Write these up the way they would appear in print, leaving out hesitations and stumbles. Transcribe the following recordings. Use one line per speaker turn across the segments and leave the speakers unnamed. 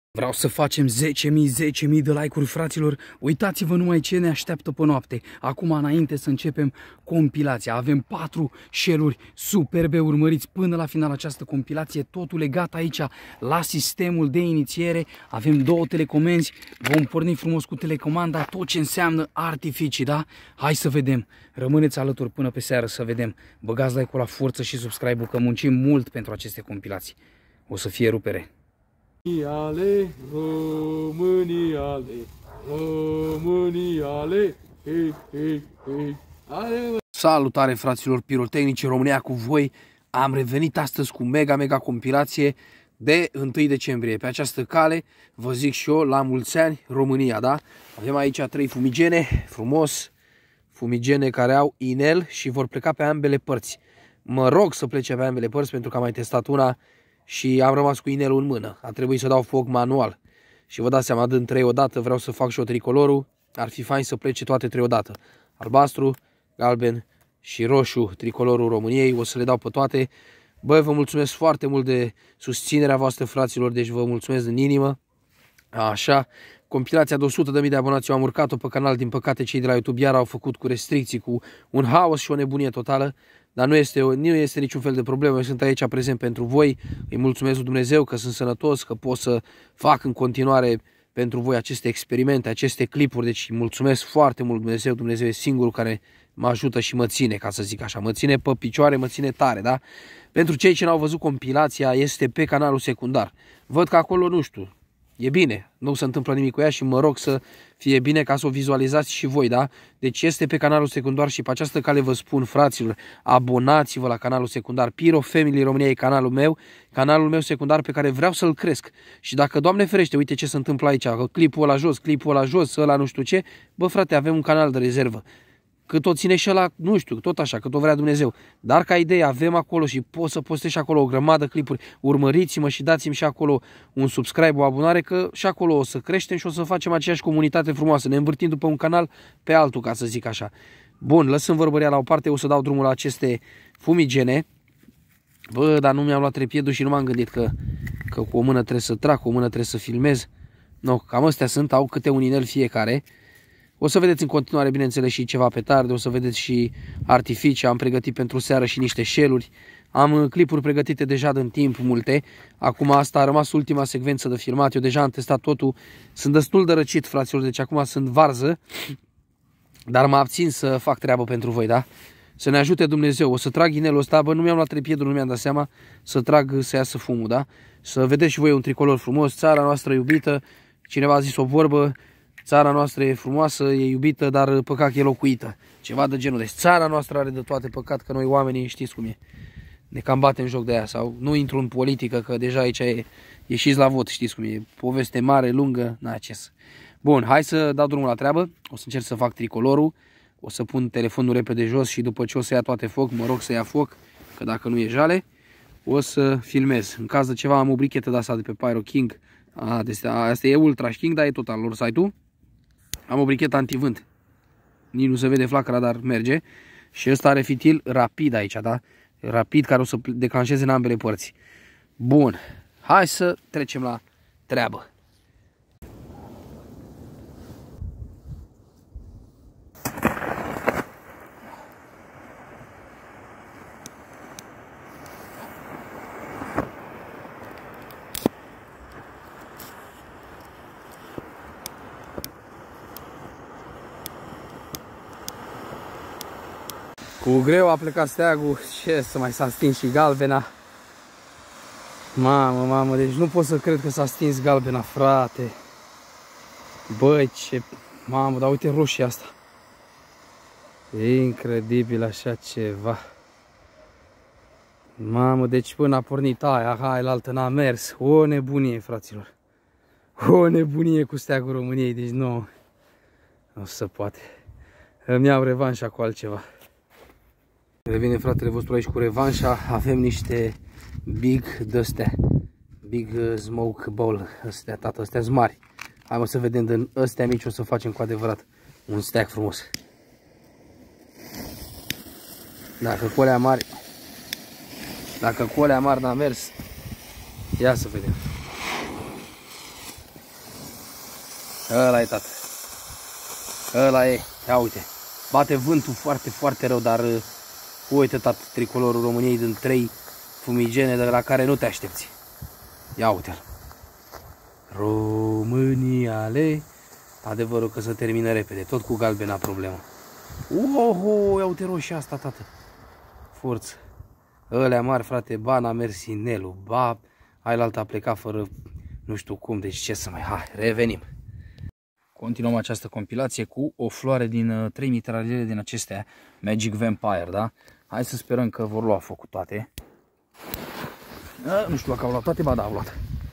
Vreau să facem 10.000 de like-uri, fraților. Uitați-vă numai ce ne așteaptă pe noapte. Acum, înainte să începem compilația, avem 4 share-uri superbe. Urmăriți până la final această compilație. Totul legat aici la sistemul de inițiere. Avem 2 telecomenzi. Vom porni frumos cu telecomanda, tot ce înseamnă artificii, da? Hai să vedem. Rămâneți alături până pe seară să vedem. Băgați like-ul la forță și subscribe-ul, că muncim mult pentru aceste compilații. O să fie rupere.
Româniale, Româniale, hei, hei, hei.
Salutare, fraților pirotehnici, România cu voi. Am revenit astăzi cu mega compilație de 1 decembrie. Pe această cale vă zic și eu, la mulți ani România, da? Avem aici 3 fumigene, frumos, fumigene care au inel și vor pleca pe ambele părți. Mă rog să plece pe ambele părți pentru că am mai testat una și am rămas cu inelul în mână. A trebuit să dau foc manual. Și vă dați seama, dând 3 odată, vreau să fac și o tricolorul. Ar fi fain să plece toate 3 odată. Albastru, galben și roșu, tricolorul României. O să le dau pe toate. Băi, vă mulțumesc foarte mult de susținerea voastră, fraților. Deci vă mulțumesc din inimă. Așa, compilația de 100.000 de abonați eu am urcat-o pe canal. Din păcate cei de la YouTube iar au făcut cu restricții, cu un haos și o nebunie totală. Dar nu este niciun fel de problemă, eu sunt aici prezent pentru voi. Îi mulțumesc lui Dumnezeu că sunt sănătos, că pot să fac în continuare pentru voi aceste experimente, aceste clipuri. Deci îi mulțumesc foarte mult Dumnezeu. Dumnezeu e singurul care mă ajută și mă ține, ca să zic așa. Mă ține pe picioare, mă ține tare, da? Pentru cei ce n-au văzut compilația, este pe canalul secundar. Văd că acolo, nu știu, e bine, nu se întâmplă nimic cu ea și mă rog să fie bine ca să o vizualizați și voi, da? Deci este pe canalul secundar și pe această cale vă spun, fraților, abonați-vă la canalul secundar. Pyro Family România e canalul meu secundar pe care vreau să-l cresc. Și dacă, Doamne ferește, uite ce se întâmplă aici, clipul ăla jos, ăla nu știu ce, bă frate, avem un canal de rezervă. Cât o ține și ăla, nu știu, tot așa, cât o vrea Dumnezeu. Dar ca idee avem acolo și pot să postez și acolo o grămadă clipuri. Urmăriți-mă și dați-mi și acolo un subscribe, o abonare, că și acolo o să creștem și o să facem aceeași comunitate frumoasă. Ne învârtim după un canal pe altul, ca să zic așa. Bun, lăsând vorbăria la o parte, o să dau drumul la aceste fumigene. Bă, dar nu mi-am luat trepiedul și nu m-am gândit că cu o mână trebuie să trag, cu o mână trebuie să filmez. No, cam astea sunt, au câte un inel fiecare. O să vedeți în continuare, bineînțeles, și ceva petarde, o să vedeți și artificii, am pregătit pentru seară și niște shell-uri. Am clipuri pregătite deja din timp, multe. Acum asta a rămas ultima secvență de filmat, eu deja am testat totul. Sunt destul de răcit, fraților, deci acum sunt varză, dar mă abțin să fac treabă pentru voi, da? Să ne ajute Dumnezeu, o să trag inelul ăsta, bă, nu mi-am luat trepiedul, nu mi-am dat seama, să trag să iasă fumul, da? Să vedeți și voi un tricolor frumos, țara noastră iubită, cineva a zis o vorbă, țara noastră e frumoasă, e iubită, dar păcat că e locuită. Ceva de genul. Deci țara noastră are de toate, păcat că noi oamenii știți cum e. Ne cam batem joc de aia. Sau nu intru în politică, că deja aici ieșiți la vot, știți cum e. Poveste mare, lungă, n-a ce să. Bun, hai să dau drumul la treabă. O să încerc să fac tricolorul. O să pun telefonul repede jos și după ce o să ia toate foc, mă rog să ia foc, că dacă nu e jale, o să filmez. În caz de ceva am o brichetă de asta de pe Pyro King. Asta e Ultra King, dar e tot al lor site-ul. Am o brichetă antivânt. Nici nu se vede flacăra, dar merge. Și ăsta are fitil rapid aici, da? Rapid, care o să declanșeze în ambele părți. Bun. Hai să trecem la treabă. Cu greu a plecat steagul, ce să mai s-a stins și galbena. Mamă, deci nu pot să cred că s-a stins galbena, frate. Băi, ce... Mamă, dar uite roșia asta. E incredibil așa ceva. Mamă, deci până a pornit aia, hai, la altă n-a mers. O nebunie, fraților. O nebunie cu steagul României, deci nu se poate. Îmi iau revanșa cu altceva. Revine fratele vostru aici cu revanșa. Avem niște big de-astea. Big smoke bowl. Astea, tată, astea sunt mari. Hai mă să vedem din astea mici o să facem cu adevărat un steag frumos. Dacă cu alea mari n-a mers, ia să vedem. Ăla e, tată. Ăla e. Ia uite. Bate vântul foarte, foarte rău, dar uite, tată, tricolorul României din 3 fumigene de la care nu te aștepți. Ia uite-l. România-le. Adevărul că se termină repede, tot cu galbena problemă. Oho, ia uite roșia asta, tată. Forță. Ălea mari, frate, ba n-a mers inelul, ba ailaltă a plecat fără nu știu cum, deci ce să mai... Hai, revenim. Continuăm această compilație cu o floare din 3 mitraliere din acestea Magic Vampire, da? Hai să sperăm că vor lua focul toate. Nu știu dacă au luat toate, ba da, au luat.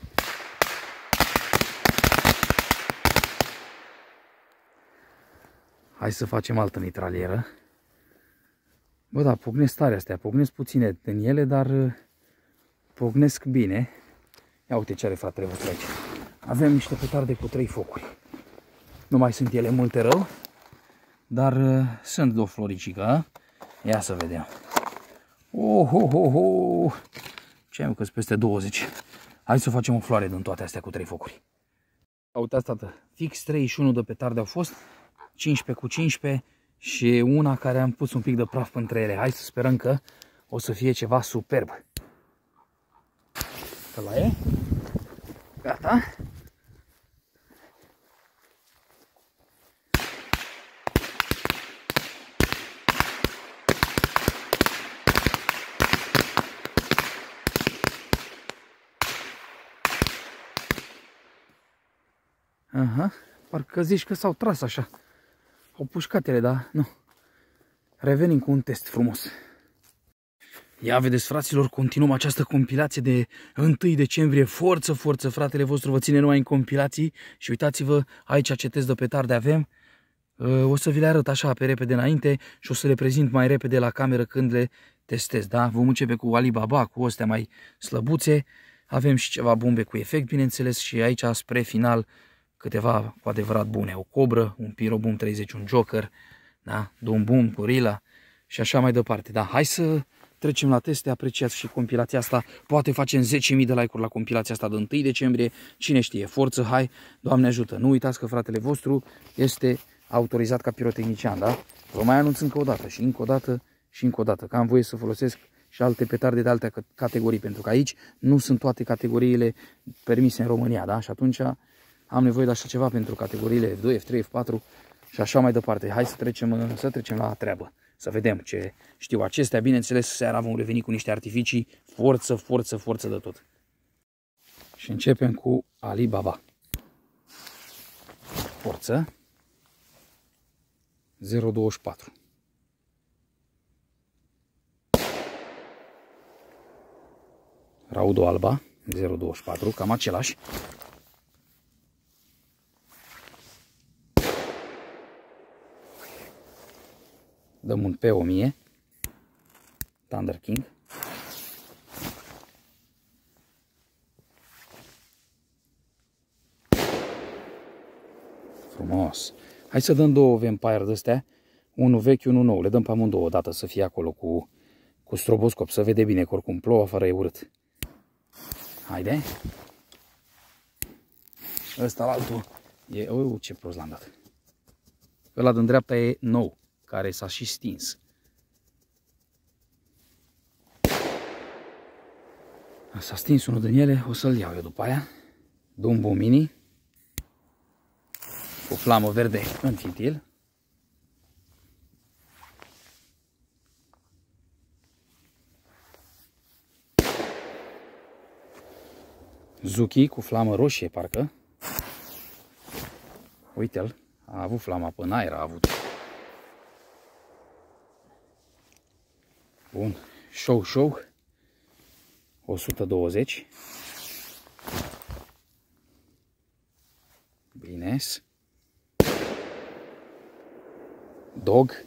Hai să facem altă mitralieră. Bă, da, pocnesc tare astea, pocnesc puține din ele, dar pocnesc bine. Ia uite ce are fratele vostru aici. Avem niște petarde cu 3 focuri. Nu mai sunt ele multe rău, dar sunt o floricică. Ia să vedem. Oh, oh, oh, oh. Ce ai, mă, că-s peste 20. Hai să facem o floare din toate astea cu 3 focuri. Uitați, tată, fix 31 de petarde au fost, 15 cu 15 și una care am pus un pic de praf între ele. Hai să sperăm că o să fie ceva superb. Ăla e. Gata. Aha, parcă zici că s-au tras așa. Au pușcat ele, dar nu. Revenim cu un test frumos. Ia vedeți, fraților, continuăm această compilație de 1 decembrie. Forță, forță, fratele vostru vă ține numai în compilații. Și uitați-vă aici ce test de petarde avem. O să vi le arăt așa pe repede înainte și o să le prezint mai repede la cameră când le testez, da? Vom începe cu Alibaba, cu astea mai slăbuțe. Avem și ceva bombe cu efect, bineînțeles, și aici spre final câteva cu adevărat bune. O cobră, un Pyroboom 30, un Joker, da? Doom Boom, Gorilla și așa mai departe. Da, hai să trecem la teste, apreciați și compilația asta. Poate facem 10.000 de like-uri la compilația asta de 1 decembrie. Cine știe, forță, hai, Doamne ajută. Nu uitați că fratele vostru este autorizat ca pirotehnician, da? Vă mai anunț încă o dată și încă o dată și încă o dată, că am voie să folosesc și alte petarde de alte categorii, pentru că aici nu sunt toate categoriile permise în România, da? Și atunci am nevoie de așa ceva pentru categoriile F2, F3, F4 și așa mai departe. Hai să trecem la treabă, să vedem ce știu acestea. Bineînțeles, seara vom reveni cu niște artificii, forță, forță, forță de tot. Și începem cu Alibaba. Forță 0,24. Raudo alba 0,24, cam același. Dăm un P1000 Thunder King. Frumos. Hai să dăm două Vampire de astea, unul vechi, unul nou. Le dăm pe amândouă odată să fie acolo cu stroboscop, să vede bine că oricum plouă afară, e urât. Haide. Ăsta la altul e... ce prost l-am dat. Ăla din dreapta e nou, care s-a și stins. S-a stins unul din ele, o să-l iau eu după aia. Doom Boom Mini cu flamă verde în fitil. Zuki cu flamă roșie, parcă. Uite-l, a avut flama până aer, a avut. Bun, show 120. Bine. Dog.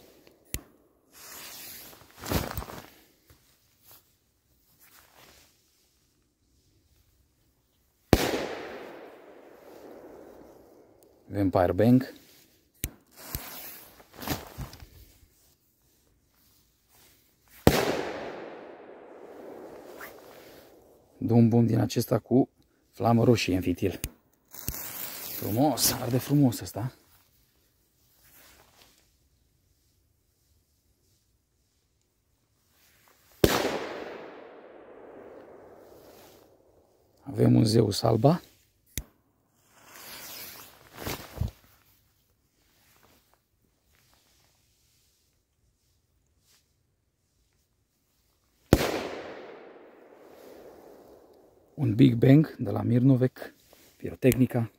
Vampire Bang. Doom Boom din acesta cu flamă roșie în fitil.
Frumos, arde frumos ăsta. Avem un Zeus alba. Un Big Bang de la Mirnovec, pirotehnica.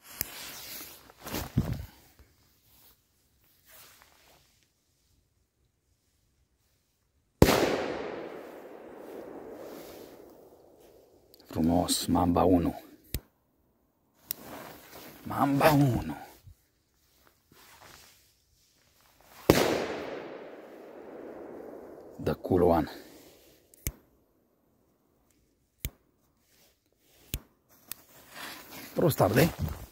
Frumos, Mamba 1. Mamba 1. The cool one. Prost arde.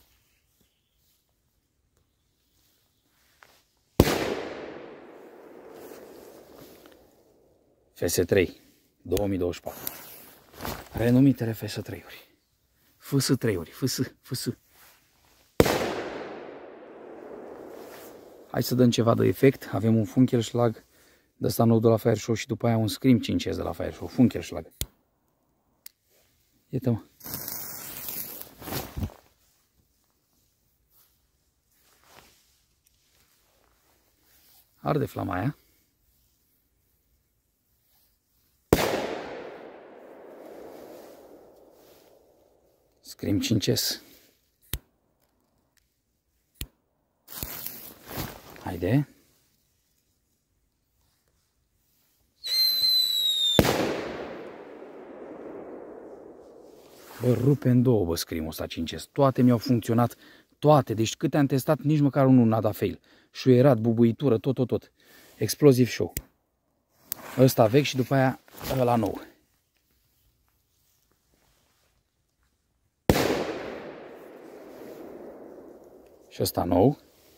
FS3 2024. Renumitele FS3-uri. FS3-uri. FS. Hai să dăm ceva de efect. Avem un Funkelschlag de ăsta nou de la Fire Show și după aia un Scream 5S de la Fire Show. Funkelschlag. Iată, mă. Arde flama aia. Scream 5S. Haide. Bă, rupe în două, bă, Scream-ul ăsta 5S. Toate mi-au funcționat, toate. Deci câte am testat, nici măcar unul n-a dat fail. Șuierat, bubuitură, tot. Explosive show. Ăsta vechi și după aia ăla nou. Și ăsta nou.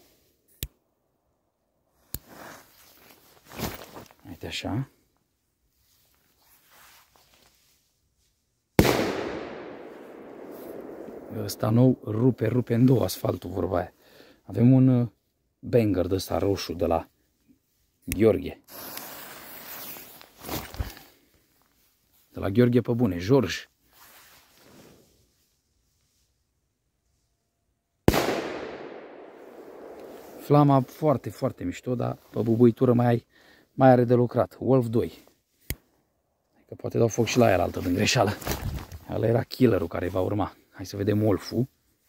Uite așa. Ăsta nou rupe în două asfaltul, vorba aia. Avem un banger de ăsta roșu de la Gheorghe. De la Gheorghe pe bune, George. Flama foarte mișto, dar pe bubuitură mai are de lucrat. Wolf 2. Că poate dau foc și la aia altă din greșeală. Ăla era killerul care va urma. Hai să vedem Wolf-ul.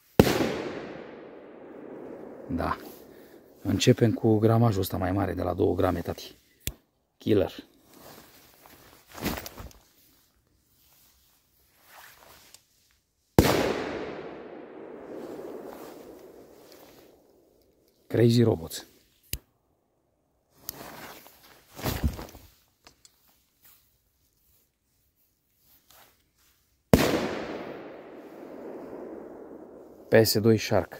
Da. Începem cu gramajul ăsta mai mare, de la 2 grame, tati. Killer. Crazy Robots. PS2 Shark.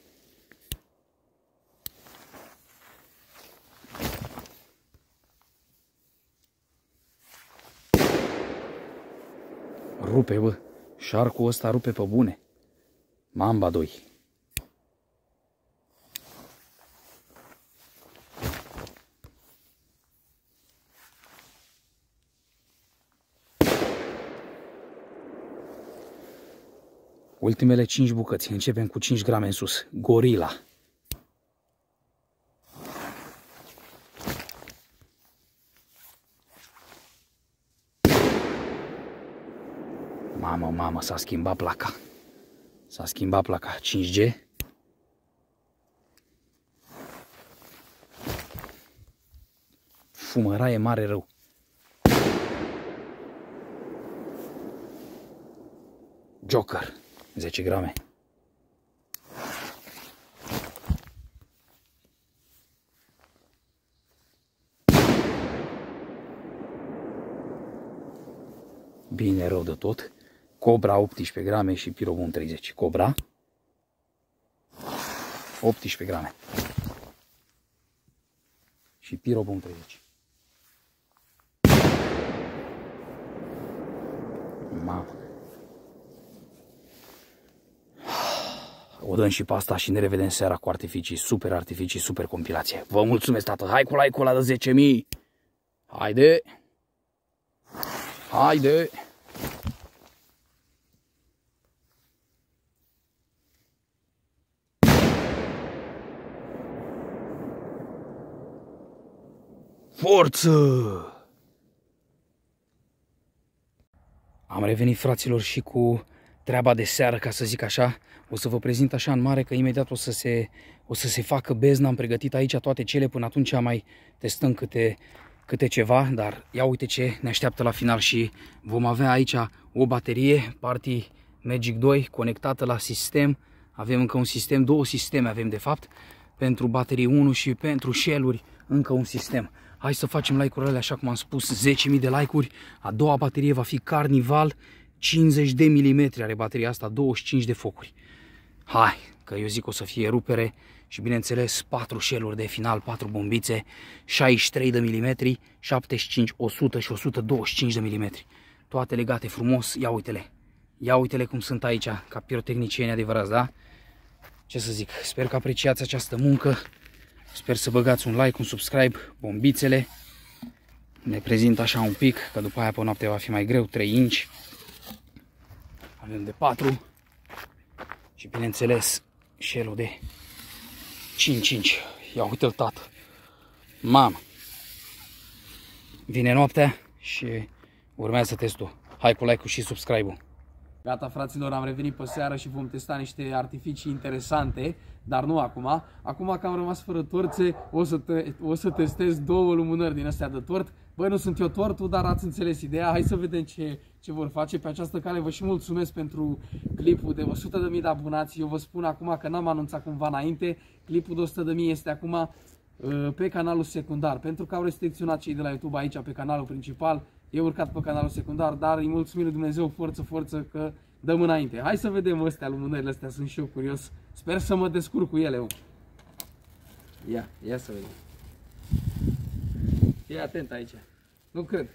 Rupe, bă. Shark-ul ăsta rupe pe bune. Mamba 2. Ultimele 5 bucăți. Începem cu 5 grame în sus. Gorilla. Mamă, s-a schimbat placa. S-a schimbat placa. 5G. Fumăraie mare rău. Joker. 10 grame. Bine rău de tot. Cobra 18 grame și Pirobun 30. Cobra 18 grame. Și Pirobun 30. Mamă. O dăm și pe asta și ne revedem seara cu artificii, super compilație. Vă mulțumesc, tată. Hai cu like-ul ăla de 10.000. Haide! Haide! Forță! Am revenit, fraților, și cu treaba de seară, ca să zic așa. O să vă prezint așa în mare că imediat o să se facă bezna. Am pregătit aici toate cele, până atunci mai testăm câte ceva, dar ia uite ce ne așteaptă la final și vom avea aici o baterie Party Magic 2 conectată la sistem. Avem încă un sistem, două sisteme avem de fapt, pentru baterii 1 și pentru shell-uri încă un sistem. Hai să facem like-urile așa cum am spus, 10.000 de like-uri. A doua baterie va fi Carnival, 50 de milimetri are bateria asta, 25 de focuri. Hai, că eu zic o să fie rupere și bineînțeles 4 shell-uri de final, 4 bombițe, 63 de milimetri, 75, 100 și 125 de milimetri. Toate legate frumos, ia uite-le. Ia uite-le cum sunt aici, ca pirotechnicieni adevărați, da? Ce să zic, sper că apreciați această muncă. Sper să băgați un like, un subscribe, bombițele. Ne prezint așa un pic, că după aia pe noapte va fi mai greu, 3 inch. Avem de 4. Și bineînțeles, shell-ul de 5 inch. Ia uite-l, tată. Mamă. Vine noaptea și urmează testul. Hai cu like-ul și subscribe-ul.
Gata, fraților, am revenit pe seară și vom testa niște artificii interesante, dar nu acum. Acum că am rămas fără torțe, o să testez două lumânări din astea de tort. Băi, nu sunt eu tortul, dar ați înțeles ideea. Hai să vedem ce vor face. Pe această cale vă și mulțumesc pentru clipul de 100.000 de abonați. Eu vă spun acum că n-am anunțat cumva înainte. Clipul de 100.000 este acum pe canalul secundar. Pentru că au restricționat cei de la YouTube aici pe canalul principal. E urcat pe canalul secundar, dar îi mulțumim lui Dumnezeu, forță că dăm înainte. Hai să vedem astea, lumânările astea, sunt și eu curios. Sper să mă descurc cu ele. Ia să vedem. Fii atent aici. Nu cred.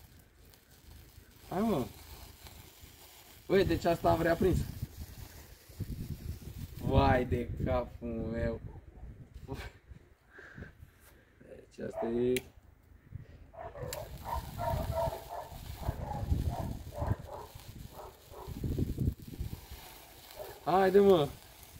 Hai, mă. Băi, deci asta am reaprins. Vai de capul meu. Deci asta e... Haide, mă!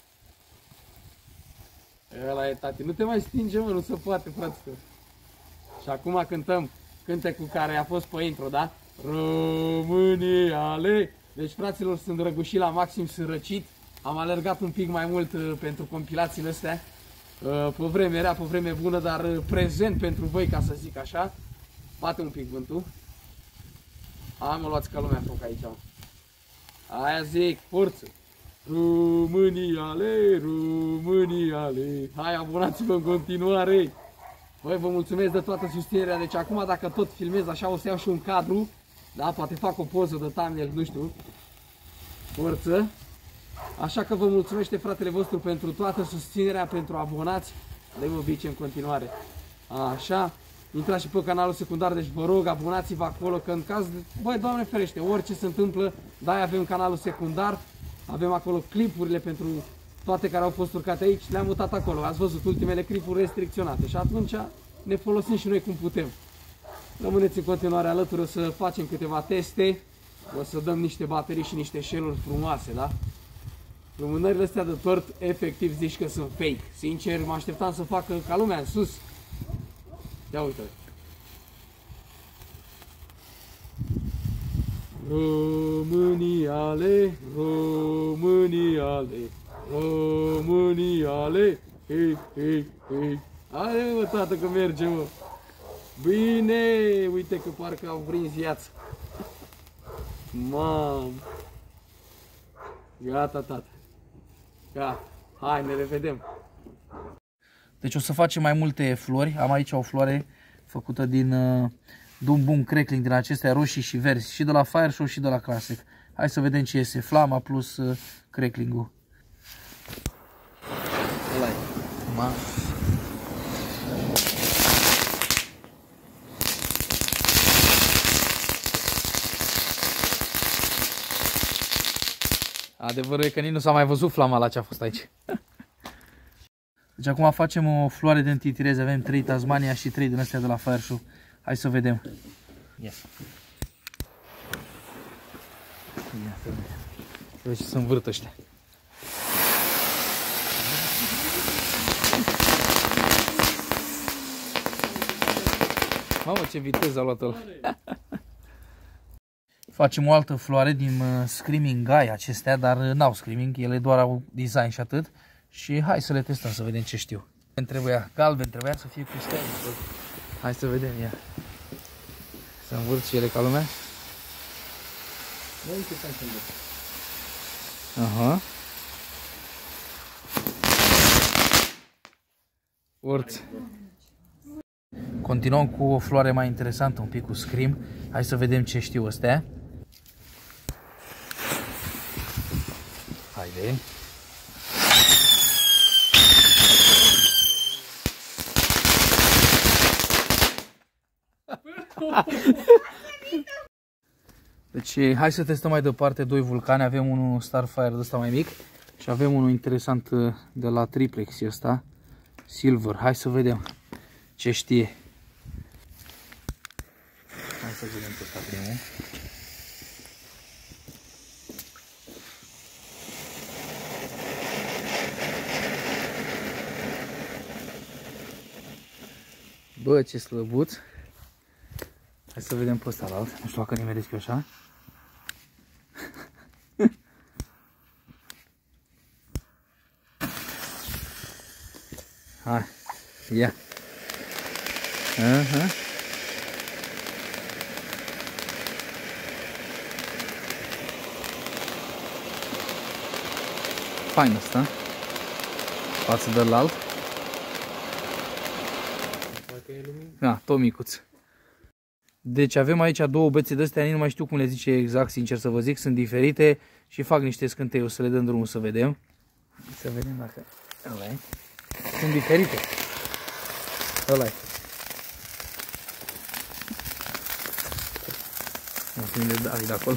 Ăla e, tati. Nu te mai stinge, mă, nu se poate, fraților. Și acum cântăm cântecul care a fost pe intro, da? Româniale! Deci, fraților, sunt răgușit la maxim, sunt răcit. Am alergat un pic mai mult pentru compilațiile astea. Pe vreme rea, pe vreme bună, dar prezent pentru voi, ca să zic așa. Bate un pic vântul. Hai, mă, luați ca lumea foc aici, mă. Aia zic, forță! Româniale, Româniale. Hai, abonați-vă în continuare. Băi, vă mulțumesc de toată susținerea. Deci acum dacă tot filmez așa, o să iau și un cadru. Da, poate fac o poză de thumbnail, nu știu. Forță. Așa că vă mulțumește fratele vostru pentru toată susținerea, pentru abonați. Le obice în continuare. Așa. Intrați și pe canalul secundar, deci vă rog, abonați-vă acolo, că în caz de... Băi, Doamne ferește, orice se întâmplă, da, avem canalul secundar. Avem acolo clipurile pentru toate care au fost urcate aici, le-am mutat acolo. Ați văzut ultimele clipuri restricționate și atunci ne folosim și noi cum putem. Rămâneți în continuare alături, o să facem câteva teste, o să dăm niște baterii și niște shell-uri frumoase, da? Lumânările astea de tort, efectiv zici că sunt fake. Sincer, mă așteptam să facă ca lumea în sus. Ia uite. Româniale, Româniale, Româniale, hei, hei, hei. Hai, mă, tată, că merge, mă. Bine, uite că parcă au prins viață. Mam. Gata, tată. Gata. Hai, ne revedem.
Deci o să facem mai multe flori. Am aici o floare făcută din Dumbum crackling, din acestea roșii și verzi, și de la Fire Show și de la Classic. Hai să vedem ce iese. Flama plus crackling-ul. Adevărul e că nici nu s-a mai văzut flama la ce a fost aici. Deci acum facem o floare de întitirez. Avem 3 Tasmania și 3 din astea de la Fire Show. Hai să vedem. Ia. Ia să vedem. Să vezi ce se învârt ăștia. Mamă, ce viteză a luat ăla. Facem o altă floare din Screaming Guy acestea, dar n-au Screaming, ele doar au design și atât. Și hai să le testăm, să vedem ce știu. Trebuia galben, trebuia să fie cu stea. Hai să vedem, ia. Să învârt și ele ca lumea. Aha. Urț. Continuăm cu o floare mai interesantă, un pic cu Scream. Hai să vedem ce știu astea. Haide. Deci hai să testăm mai departe 2 vulcane. Avem unul Starfire de ăsta mai mic și avem unul interesant de la Triplex ăsta, Silver. Hai să vedem ce știe. Hai să vedem pe ăsta primul. Bă, ce slăbuț. Hai să vedem pe ăsta la alt. Nu știu dacă nimeresc eu așa. Hai, ia. Aha. Fain ăsta. Față de la alt. Da, tot micuț. Deci avem aici 2 bețe de astea, nu mai știu cum le zice exact, sincer să vă zic, sunt diferite și fac niște scântei, o să le dăm drumul să vedem. Să vedem dacă ăla-i. Sunt diferite. Ăla-i. Nu prinde David acolo.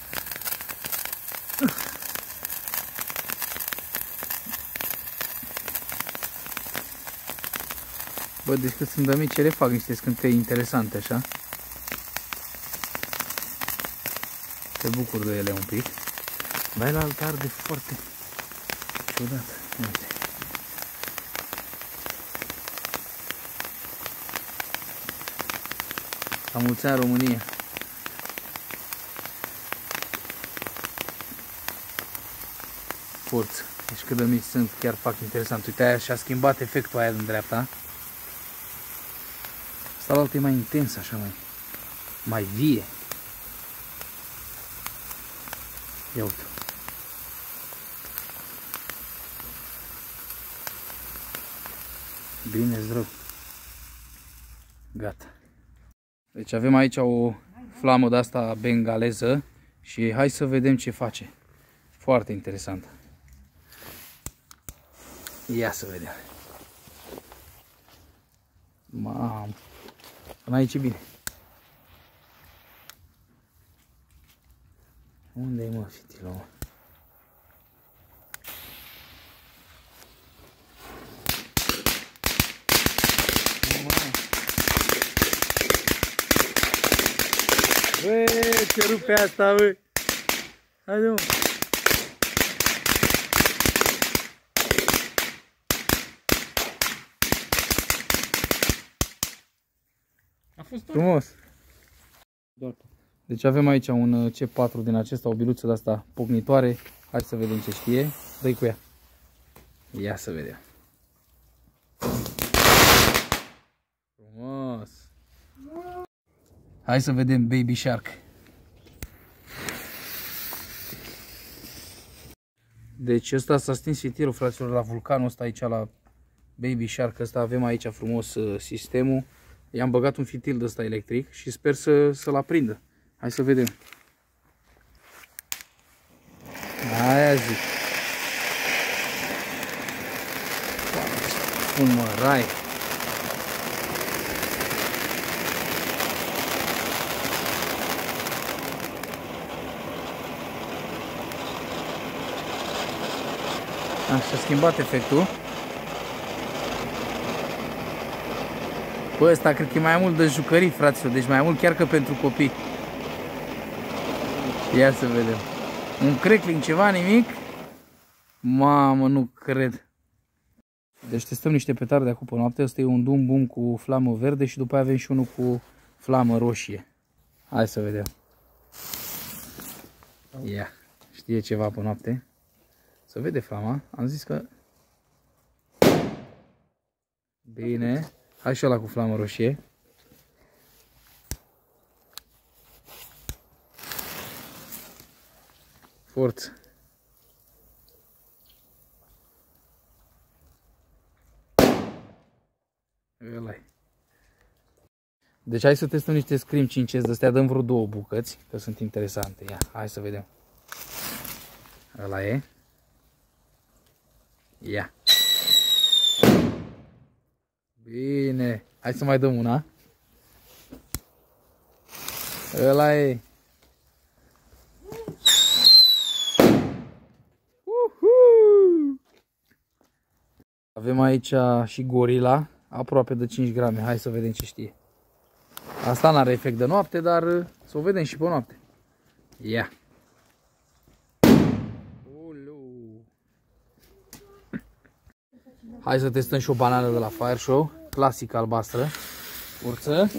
Bă, deci cât sunt de mici, ele fac niște scântei interesante, așa. Te bucur de ele un pic. Mai la altar de foarte ciudat. Uite. La mulți ani, România. Forță. Deci cât de mici sunt, chiar fac interesant. Uite, aia și-a schimbat efectul aia din dreapta. Asta la altă e mai intens, așa, mai vie. Ia uite. Bine-ți rău. Gata. Deci avem aici o flamă de asta bengaleză și hai să vedem ce face. Foarte interesant. Ia să vedem. Mamă. Până aici e bine. Unde-i mă fitilul, mă? Băi, ce rupe asta, băi! Haide, mă!
A fost
frumos! Deci avem aici un C4 din acesta, o biluță de asta pocnitoare. Hai să vedem ce știe. Dă-i cu ea. Ia să vedem. Frumos! Hai să vedem Baby Shark. Deci ăsta s-a stins fitilul, fraților, la vulcanul ăsta aici, la Baby Shark ăsta. Avem aici frumos sistemul. I-am băgat un fitil de ăsta electric și sper să-l aprindă. Hai să vedem. Aia zic. Cum mă rai. Așa, schimbat efectul. Bă, ăsta cred că e mai mult de jucării, fraților, deci mai mult chiar că pentru copii. Ia să vedem. Un crackling, ceva, nimic? Mamă, nu cred. Deci testăm niște petarde acum pe noapte. Ăsta e un Dum Bum cu flamă verde și după aia avem și unul cu flamă roșie. Hai să vedem. Ia, știe ceva pe noapte. Să vede flama. Am zis că... Bine. Hai și ăla cu flamă roșie. Forță. Ăla-i. Deci hai să testăm niște Scream 5S de astea, dăm vreo 2 bucăți, că sunt interesante. Ia, hai să vedem. Ăla e. Ia. Bine. Hai să mai dăm una. Ăla e. Avem aici și gorila, aproape de 5 grame. Hai să vedem ce știe. Asta n-are efect de noapte, dar să o vedem și pe noapte. Ia. Hai să testăm și o banană de la Fire Show, clasică albastră. Urță.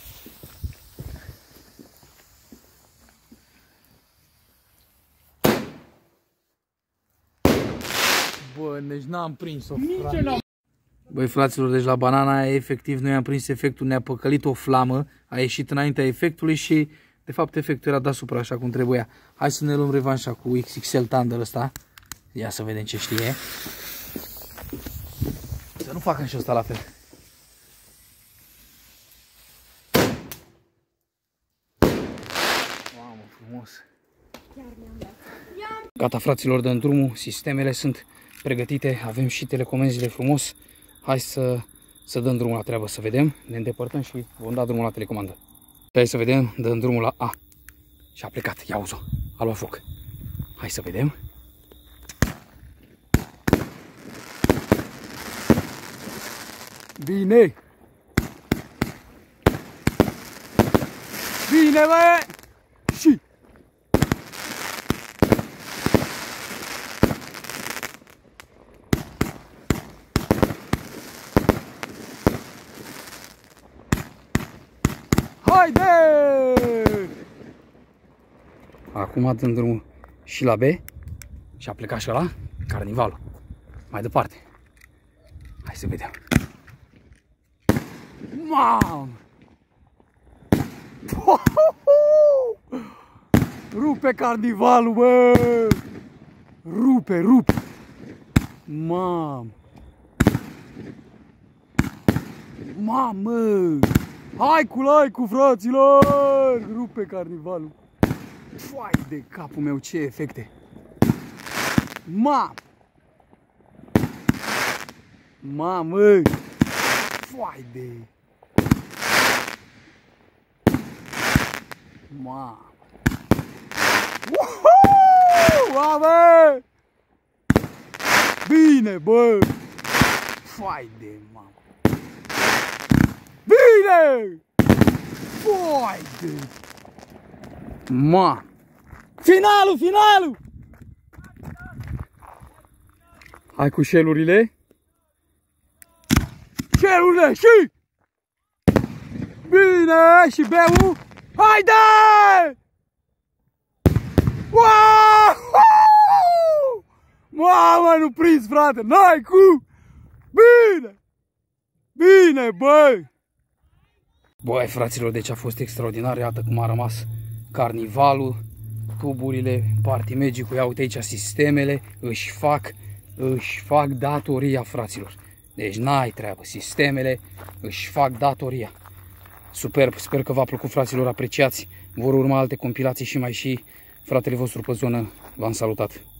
Bă, deci n-am prins-o. Băi, fraților, deci la banana aia, efectiv, noi am prins efectul, ne-a păcălit o flamă, a ieșit înaintea efectului și, de fapt, efectul era deasupra, așa cum trebuia. Hai să ne luăm revanșa cu XXL Thunder ăsta. Ia să vedem ce știe. Să nu facă și ăsta la fel. Mamă, frumos. Gata, fraților, dăm drumul, sistemele sunt pregătite, avem și telecomenzile frumos. Hai să dăm drumul la treabă, să vedem. Ne îndepărtăm și vom da drumul la telecomandă. Hai să vedem, dăm drumul la A. Și a plecat, ia uzo, a luat foc. Hai să vedem. Bine! Bine, bă! Și... Haide! Acum dăm drumul și la B și a plecat și ăla, carnivalul. Mai departe. Hai să vedem. Mamă! Rupe carnivalul, bă! Rupe! Mamă! Mamă! Hai cu like-ul, fraților! Rupe carnivalul! Foai de capul meu, ce efecte! Mamă! Mamă! Foai de... Mamă! Mamă! Bine, bă! Foai de mamă! Bine! Foai de... Mamă! Finalul! Hai cu șelurile. Șelurile și... Bine! Și beu! Haide! Wow! Mamă, nu prins, frate! N-ai cu! Bine, băi! Băi, fraților, deci a fost extraordinar. Iată cum a rămas carnivalul, tuburile, Party Magic-ul. Ia uite aici sistemele, își fac datoria, fraților. Deci n-ai treabă, sistemele își fac datoria. Superb, sper că v-a plăcut, fraților, apreciați. Vor urma alte compilații și mai și fratele vostru pe zonă. V-am salutat.